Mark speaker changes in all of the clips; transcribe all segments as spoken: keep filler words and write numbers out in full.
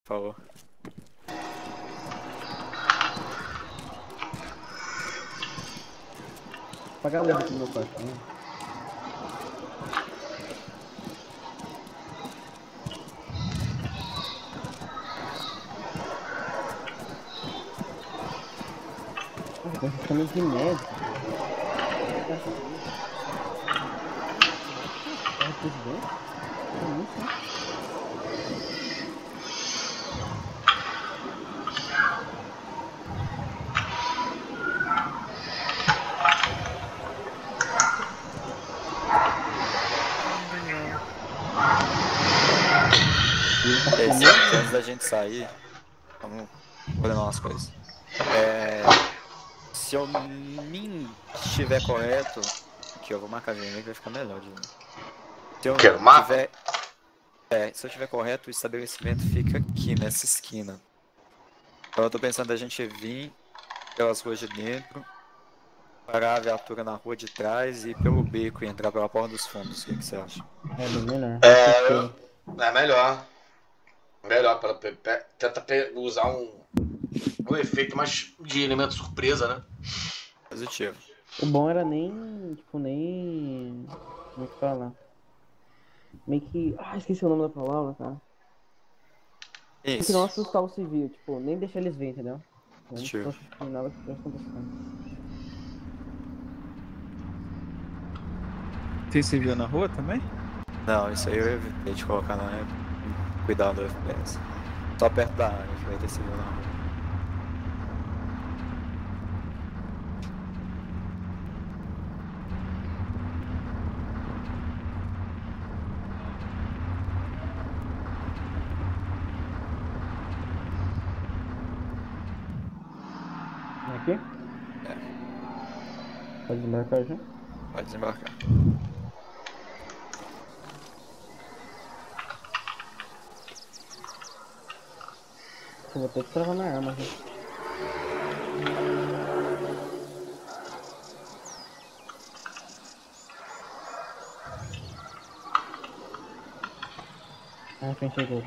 Speaker 1: Falou.
Speaker 2: Apagar a luz aqui no meu quarto, né? Nossa, com esse esquema de médico, pô. Não quero saber. É presidente? É isso, né? Ele tá
Speaker 1: Esse,
Speaker 2: fumando?
Speaker 1: antes da gente sair, vamos ordenar umas coisas. É, se eu me estiver correto, aqui eu vou marcar vermelho que vai ficar melhor de ver. Se eu
Speaker 3: Que o mapa?
Speaker 1: tiver, é, se eu tiver correto, o estabelecimento fica aqui nessa esquina. Então eu tô pensando da gente vir pelas ruas de dentro, parar a viatura na rua de trás e ir pelo beco e entrar pela porta dos fundos. O que, que você acha?
Speaker 2: É bem melhor.
Speaker 3: É,
Speaker 2: Gostei.
Speaker 3: é melhor. Melhor, para tenta pe- usar um, um efeito mais de elemento surpresa, né?
Speaker 1: Positivo.
Speaker 2: O bom era nem, tipo, nem... Como é que fala? Meio que... Ah, esqueci o nome da palavra, cara. Tem que não
Speaker 1: Isso.
Speaker 2: assustar o civil, tipo, nem deixar eles verem, entendeu? Como se
Speaker 1: Positivo.
Speaker 2: fosse tipo, nada que estivesse acontecendo.
Speaker 4: Tem civil na rua também?
Speaker 1: Não, isso aí eu evitei de colocar na cuidado do F P S. Só perto da área que vai ter civil na rua.
Speaker 2: Aqui?
Speaker 1: É.
Speaker 2: Pode desembarcar já?
Speaker 1: Pode desembarcar.
Speaker 2: Eu vou ter que travar na arma, gente. Ah, frente aqui.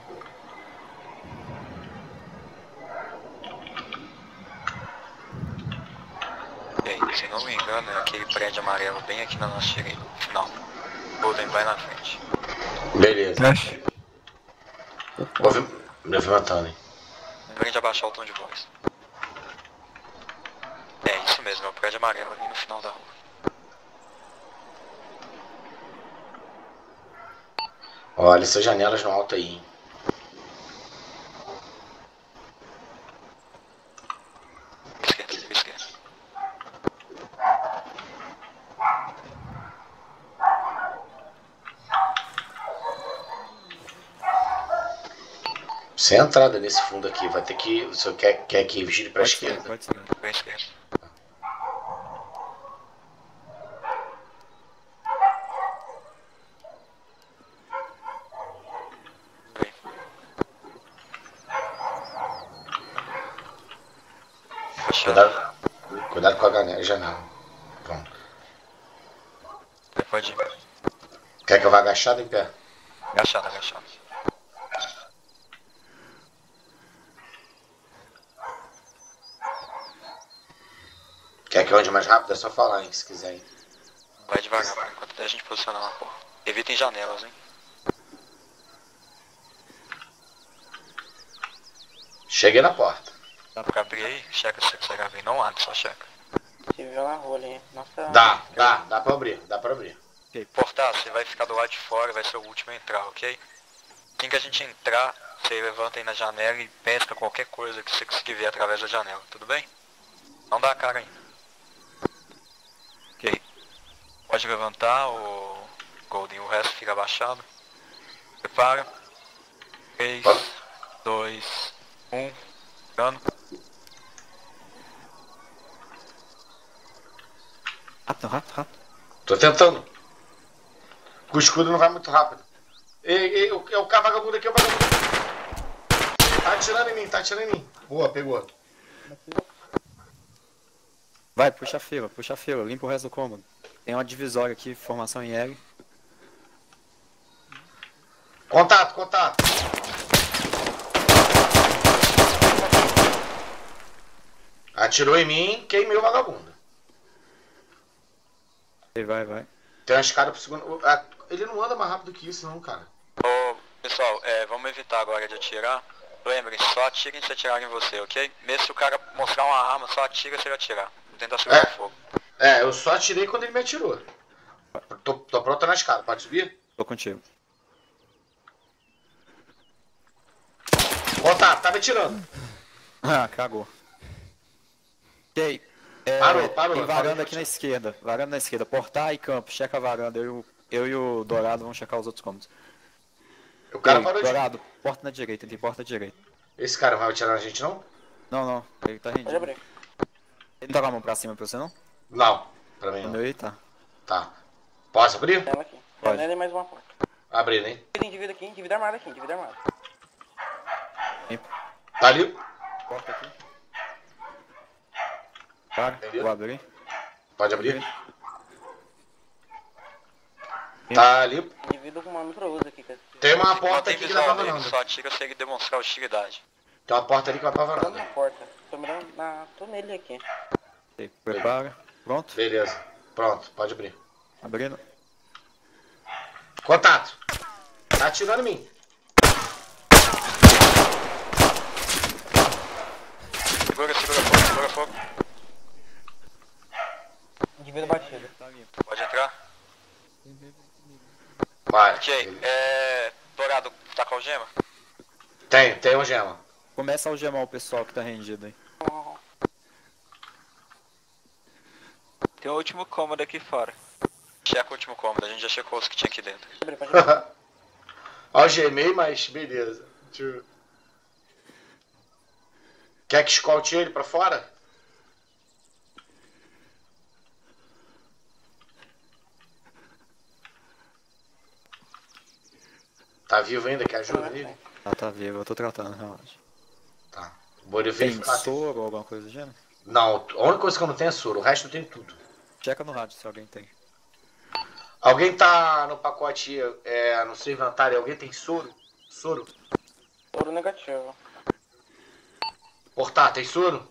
Speaker 5: E aí, se não me engano, é aquele prédio amarelo bem aqui na nossa direita, no final. Golden vai na frente.
Speaker 3: Beleza.
Speaker 4: Acho.
Speaker 3: Movi- Movimentando, hein?
Speaker 5: Lembrem de abaixar o tom de voz. É isso mesmo, é o prédio amarelo ali no final da rua.
Speaker 3: Olha essas janelas no alto aí, hein?
Speaker 5: Esquerda, esquerda.
Speaker 3: Sem entrada nesse fundo aqui, vai ter que. O senhor quer, quer que vigile pra
Speaker 1: Pode
Speaker 3: esquerda?
Speaker 1: ser, pode ser.
Speaker 5: Pra esquerda. Bem, achando.
Speaker 3: Cuidado, cuidado com a janela. janela. Pronto.
Speaker 5: Pode ir.
Speaker 3: Quer que eu vá agachado em pé?
Speaker 5: Agachado, agachado.
Speaker 3: Quer que eu ande mais rápido? É só falar, hein, se quiser, hein?
Speaker 5: Vai devagar por enquanto até a gente posicionar na porta. Evitem janelas, hein?
Speaker 3: Cheguei na porta.
Speaker 5: Dá pra abrir aí? Checa se você consegue abrir. Não abre, só checa.
Speaker 6: Civil na rua ali. Nossa.
Speaker 3: Dá, dá, dá pra abrir, dá pra abrir.
Speaker 5: Portar, você vai ficar do lado de fora, vai ser o último a entrar, ok? Assim que a gente entrar, você levanta aí na janela e pesca qualquer coisa que você conseguir ver através da janela, tudo bem? Não dá a cara ainda. Ok. Pode levantar, o Golden, o resto fica abaixado. Prepara. três, dois, um. Dano.
Speaker 1: Rápido, rápido, rápido.
Speaker 3: Tô tentando. O escudo não vai muito rápido. Ei, ei, o, é o cara vagabundo aqui, é o vagabundo. Tá atirando em mim, tá atirando em mim. Boa, pegou.
Speaker 1: Vai, puxa a fila, puxa a fila, limpa o resto do cômodo. Tem uma divisória aqui, formação em L.
Speaker 3: Contato, contato. Atirou em mim, queimei o vagabundo.
Speaker 1: Vai, vai, vai.
Speaker 3: Tem uma escada pro segundo. Ah, ele não anda mais rápido que isso, não, cara.
Speaker 5: Ô, pessoal, é, vamos evitar agora de atirar. Lembrem, só atirem se atirarem em você, ok? Mesmo se o cara mostrar uma arma, só atira se ele atirar. Vou tentar segurar
Speaker 3: É.
Speaker 5: o fogo.
Speaker 3: É, eu só atirei quando ele me atirou. Tô, tô pronto na escada, pode subir?
Speaker 1: Tô contigo.
Speaker 3: Contato, tá me atirando.
Speaker 1: Ah, cagou. Ok. É,
Speaker 3: Parou, parou,
Speaker 1: tem
Speaker 3: parou
Speaker 1: varanda
Speaker 3: de
Speaker 1: aqui na
Speaker 3: atirar.
Speaker 1: esquerda. Varanda na esquerda. Portar e campo. Checa a varanda. Eu, e o- eu e o Dourado vamos checar os outros cômodos.
Speaker 3: O cara
Speaker 1: Ei,
Speaker 3: parou de.
Speaker 1: Dourado, porta na direita. Tem porta direita.
Speaker 3: Esse cara vai atirar na gente, não?
Speaker 1: Não, não. Ele tá
Speaker 6: Pode
Speaker 1: rendido.
Speaker 6: abrir.
Speaker 1: Ele tá com a mão pra cima pra você, não?
Speaker 3: Não, pra mim
Speaker 1: O
Speaker 3: não.
Speaker 1: meu aí tá.
Speaker 3: Tá. Posso abrir?
Speaker 6: Janela aqui.
Speaker 1: Pode.
Speaker 6: Janela e mais uma porta.
Speaker 3: Abrir, né?
Speaker 6: Tem indivíduo aqui, indivíduo armado aqui, indivíduo armado.
Speaker 1: Tem
Speaker 3: Tá ali?
Speaker 1: porta aqui. Para,
Speaker 3: Entendeu?
Speaker 1: vou abrir.
Speaker 3: Pode abrir? Tá ali.
Speaker 6: Indivíduo com uma micro-uso aqui. Que...
Speaker 3: Tem uma porta
Speaker 5: Mantém
Speaker 3: aqui que dá pra
Speaker 5: visual dele,
Speaker 3: varanda.
Speaker 5: só atira se ele demonstrar hostilidade.
Speaker 3: Tem uma porta ali que vai pra
Speaker 6: Tô mirando
Speaker 3: varanda.
Speaker 6: na porta. Tô mirando na... Tô nele aqui.
Speaker 1: Ok, prepara. Pronto?
Speaker 3: Beleza. Pronto, pode abrir.
Speaker 1: Abrindo.
Speaker 3: Contato. Tá atirando em mim.
Speaker 5: Segura, segura fogo, segura fogo.
Speaker 6: Indivíduo batido.
Speaker 5: Pode entrar.
Speaker 3: Vai.
Speaker 5: Ok, é... Dourado, tá com a algema?
Speaker 3: Tem, tem uma gema.
Speaker 1: Começa a algemar o pessoal que tá rendido aí.
Speaker 4: Tem o último cômodo aqui fora.
Speaker 5: Checa o último cômodo, a gente já checou os que tinha aqui dentro.
Speaker 6: Pode abrir, pode abrir.
Speaker 3: Algemei, mas beleza. Deixa eu... Quer que escolte ele pra fora? Tá vivo ainda? Quer ajuda nele?
Speaker 1: Ah, tá vivo. Eu tô tratando, relaxa.
Speaker 3: Tá. Vou
Speaker 1: Tem
Speaker 3: verificar.
Speaker 1: soro ou alguma coisa do gênero?
Speaker 3: Não, a única coisa que eu não tenho é soro, o resto eu tenho tudo.
Speaker 1: Checa no rádio se alguém tem.
Speaker 3: Alguém tá no pacote, é, no seu inventário, alguém tem soro? Soro?
Speaker 6: Ouro negativo.
Speaker 3: Portar, tem soro?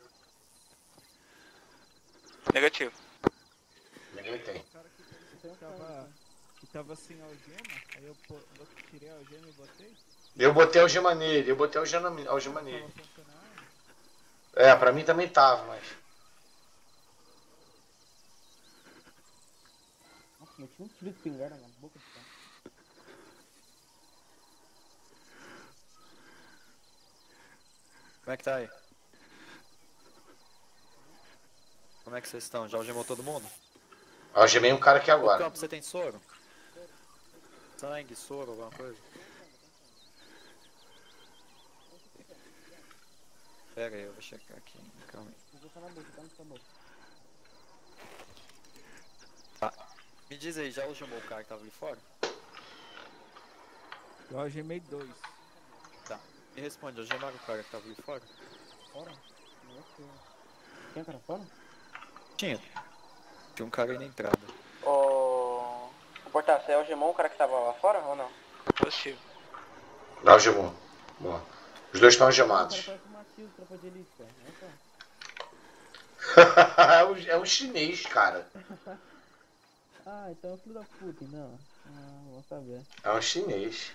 Speaker 4: Negativo.
Speaker 3: Ninguém tem.
Speaker 4: Que tava, que tava sem algema, aí eu pô- eu tirei a algema e botei.
Speaker 3: Eu botei algema nele, eu botei algema, algema
Speaker 4: Tava
Speaker 3: nele.
Speaker 4: funcionando.
Speaker 3: É, pra mim também tava, mas...
Speaker 2: Nossa, eu tinha um tiro de espingarda na boca do cara.
Speaker 1: Como é que tá aí? Como é que vocês estão? Já algemou todo mundo?
Speaker 3: Algemei um cara aqui
Speaker 1: Ô,
Speaker 3: agora.
Speaker 1: Campo, você tem soro? Sangue, soro, alguma coisa? Pera aí, eu vou checar aqui. Calma aí.
Speaker 2: Eu vou falar na boca, tá na sua boca.
Speaker 1: Tá. Me diz aí, já algemou o cara que tava ali fora?
Speaker 4: Eu algemei dois.
Speaker 1: Tá. Me responde, algemaram o cara que tava ali fora?
Speaker 2: Fora? Não é que... Tinha cara fora?
Speaker 1: Tinha. Tinha um cara aí na entrada.
Speaker 6: Ô... O Portal, você algemou o cara que tava lá fora ou não?
Speaker 4: Positivo.
Speaker 3: Algemou. Boa. Os dois estão
Speaker 2: O cara
Speaker 3: algemados.
Speaker 2: parece um Matheus, tropa de elite, cara. Olha só.
Speaker 3: é, um, é um chinês, cara.
Speaker 2: Ah, então é o filho da puta, então. Ah, vou saber.
Speaker 3: É um chinês.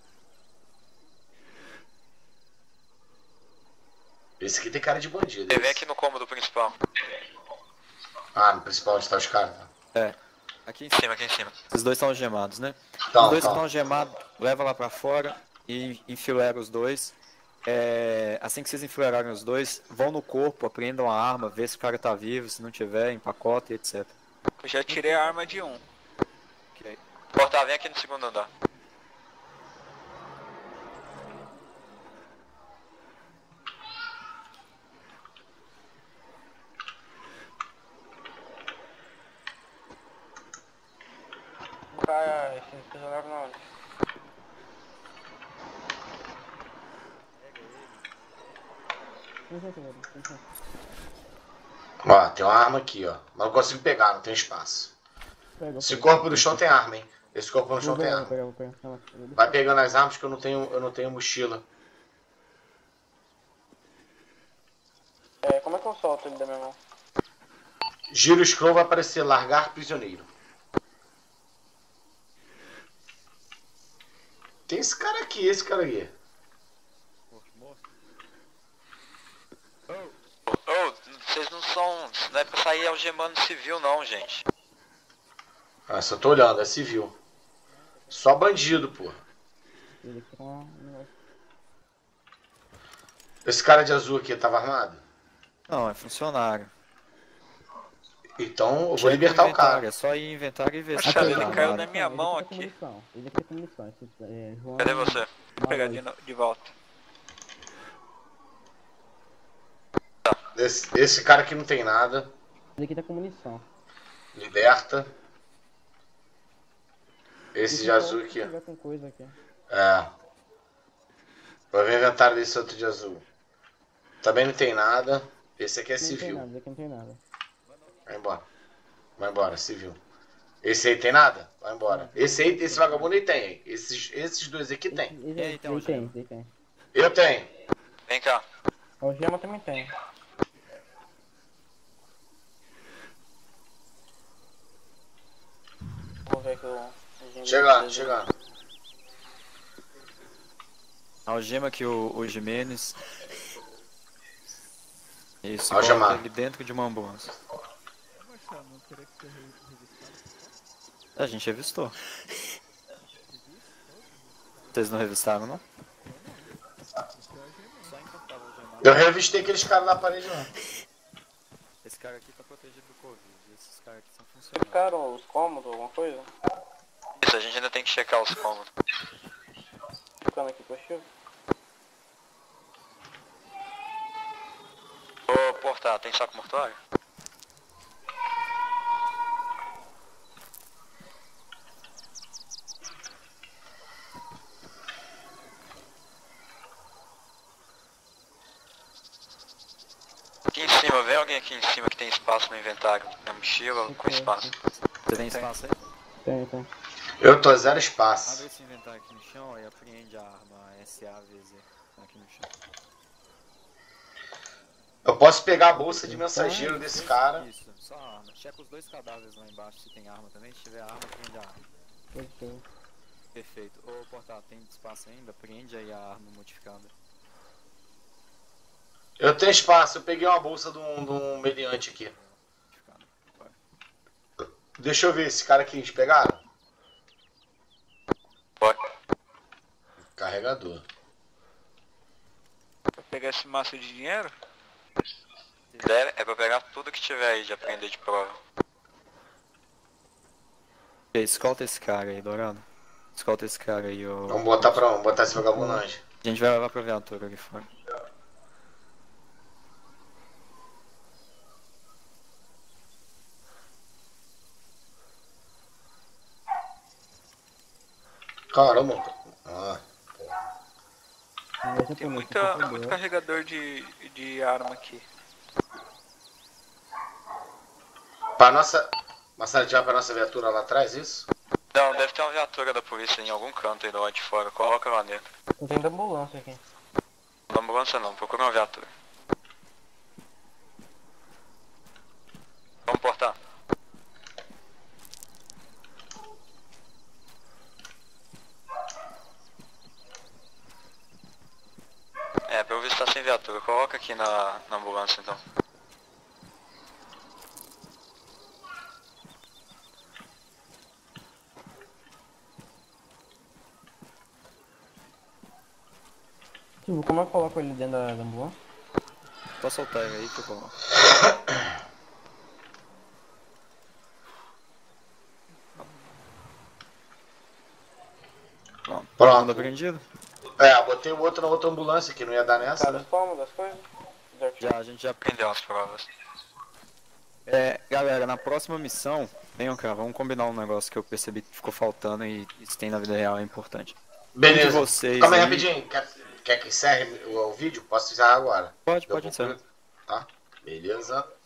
Speaker 3: Esse aqui tem cara de bandido.
Speaker 5: Ele vem aqui no cômodo principal.
Speaker 3: Ah, no principal onde tá os caras.
Speaker 1: É. Aqui em
Speaker 5: Em
Speaker 1: cima.
Speaker 5: cima, aqui em cima.
Speaker 1: Esses dois estão algemados, né?
Speaker 3: Então,
Speaker 1: os dois que
Speaker 3: então.
Speaker 1: estão algemados, leva lá pra fora e enfileira os dois. É, assim que vocês enfileirarem os dois, vão no corpo, apreendam a arma, vê se o cara tá vivo, se não tiver, empacota e etcétera.
Speaker 4: Eu já tirei a arma de um.
Speaker 1: Ok.
Speaker 5: Portal, vem aqui no segundo andar.
Speaker 6: O cara... Esse prisioneiro não.
Speaker 2: Não sei, velho. Tem chance.
Speaker 3: Ó, tem uma arma aqui, ó. Mas não consigo pegar, não tem espaço.
Speaker 2: Pega,
Speaker 3: Esse
Speaker 2: pega.
Speaker 3: corpo do chão tem arma, hein? Esse corpo no chão
Speaker 2: Vou
Speaker 3: tem
Speaker 2: pegar, vou
Speaker 3: arma.
Speaker 2: pegar, vou pegar. Relaxa, eu vou
Speaker 3: Vai pegando as armas que eu não tenho, eu não tenho mochila.
Speaker 6: É, Como é que eu solto ele da minha mão?
Speaker 3: Giro o scroll, vai aparecer largar prisioneiro. Tem esse cara aqui, esse cara aqui.
Speaker 5: Ô, vocês não são... Não é pra sair algemando civil não, gente.
Speaker 3: Ah, só tô olhando, é civil. Só bandido, pô.
Speaker 2: Ele aqui é uma...
Speaker 3: Esse cara de azul aqui tava armado?
Speaker 1: Não, é funcionário.
Speaker 3: Então eu vou
Speaker 1: Checa
Speaker 3: libertar o
Speaker 1: inventário,
Speaker 3: cara.
Speaker 1: É só ir em inventário e ver se
Speaker 5: Acho
Speaker 1: tá
Speaker 5: que ele
Speaker 1: armado.
Speaker 5: caiu na minha mão
Speaker 2: Ele aqui tá com
Speaker 5: aqui.
Speaker 2: munição. Ele aqui tá com munição. Esse, é, João...
Speaker 5: Cadê você?
Speaker 4: Vou pegar de, no- de volta.
Speaker 3: Esse, esse cara aqui não tem nada.
Speaker 2: Ele aqui tá com munição.
Speaker 3: Liberta. Esse
Speaker 2: Esse
Speaker 3: de azul
Speaker 2: só
Speaker 3: aqui.
Speaker 2: tiver com coisa aqui.
Speaker 3: É. Vou ver o inventário desse outro de azul. Também não tem nada. Esse aqui é
Speaker 2: Não tem
Speaker 3: civil.
Speaker 2: nada, esse aqui não tem nada.
Speaker 3: Vai embora. Vai embora, civil. Esse aí tem nada? Vai embora. Esse aí, esse vagabundo aí tem. Esses, esses dois aqui tem.
Speaker 2: Esse, esse,
Speaker 1: E aí,
Speaker 2: esse
Speaker 1: tem
Speaker 2: aí
Speaker 1: o
Speaker 2: tem,
Speaker 1: gema?
Speaker 2: esse aí tem.
Speaker 3: Eu tenho.
Speaker 5: Vem cá.
Speaker 6: O gema também tem. Vamos ver aqui o...
Speaker 3: Chegando, chegando.
Speaker 1: Algema aqui o, o Jimenez. Isso,
Speaker 3: Algemar.
Speaker 1: coloca ele dentro de uma ambulância.
Speaker 4: Marcelo, não teria que ser re- revistado.
Speaker 1: A gente revistou. Vocês não revistaram, não? Só encontrava o algemado.
Speaker 3: Eu revistei aqueles caras na parede lá.
Speaker 1: Esse cara aqui tá protegido do Covid. Esses caras aqui são funcionários.
Speaker 6: Checaram os cômodos, alguma coisa?
Speaker 5: Isso, a gente ainda tem que checar os cômodos.
Speaker 6: Ficando aqui pro arquivo.
Speaker 5: Ô, Porta, tem saco mortuário? Aqui em cima, vem alguém aqui em cima que tem espaço no inventário. Na mochila, com espaço.
Speaker 1: Você tem espaço aí?
Speaker 2: Tem, tem.
Speaker 3: Eu tô zero espaço.
Speaker 1: Abre esse inventário aqui no chão ó, e apreende a arma S A V Z aqui no chão.
Speaker 3: Eu posso pegar a bolsa de mensageiro desse cara.
Speaker 1: Isso, só a arma. Checa os dois cadáveres lá embaixo se tem arma também. Se tiver arma, prende a arma.
Speaker 2: Fechou.
Speaker 1: Perfeito. Ô, Portal, tem espaço ainda? Prende aí a arma modificada.
Speaker 3: Eu tenho espaço, eu peguei uma bolsa de um, de um meliante aqui.
Speaker 1: Modificada. Vai.
Speaker 3: Deixa eu ver, esse cara aqui, eles pegaram?
Speaker 5: Bora.
Speaker 3: Carregador.
Speaker 4: Pra pegar esse maço de dinheiro?
Speaker 5: Deve, é pra pegar tudo que tiver aí de aprender de prova.
Speaker 1: Ok, escolta esse cara aí, Dourado. Escolta esse cara aí, ô.
Speaker 3: Vamos botar pra onde? Botar esse vagabundagem.
Speaker 1: A gente vai levar pra viatura ali fora.
Speaker 3: Caramba. Ah,
Speaker 2: Não vai ser
Speaker 4: Tem
Speaker 2: polícia,
Speaker 4: muita,
Speaker 2: por favor.
Speaker 4: muito carregador de, de arma aqui.
Speaker 3: pra nossa... Marcelo, já pra nossa viatura lá atrás, isso?
Speaker 5: Não, deve ter uma viatura da polícia em algum canto aí do lado de fora. Coloca lá dentro.
Speaker 6: Não tem da ambulância aqui.
Speaker 5: Não ambulância não, procura uma viatura. Vamos portar. É, pra eu ver se tá sem viatura. Coloca aqui na, na ambulância então.
Speaker 6: Tipo, como é que eu coloco ele dentro da, da ambulância?
Speaker 1: Pode soltar ele aí que eu coloco. Pronto.
Speaker 3: Pronto.
Speaker 1: Manda aprendido?
Speaker 3: É, botei o outro na outra ambulância que não ia dar nessa,
Speaker 6: Cara,
Speaker 3: né?
Speaker 6: os cômodos, as coisas? Os artigos.
Speaker 1: Já, a gente já.
Speaker 5: Aprendeu as provas.
Speaker 1: É, galera, na próxima missão, venham cá, vamos combinar um negócio que eu percebi que ficou faltando e isso tem na vida real, é importante.
Speaker 3: Beleza.
Speaker 1: Um de vocês
Speaker 3: Calma aí,
Speaker 1: aí-
Speaker 3: rapidinho. Quer, quer que encerre o, o vídeo? Posso encerrar agora?
Speaker 1: Pode,
Speaker 3: Eu
Speaker 1: pode
Speaker 3: vou-
Speaker 1: encerrar.
Speaker 3: Tá? Beleza.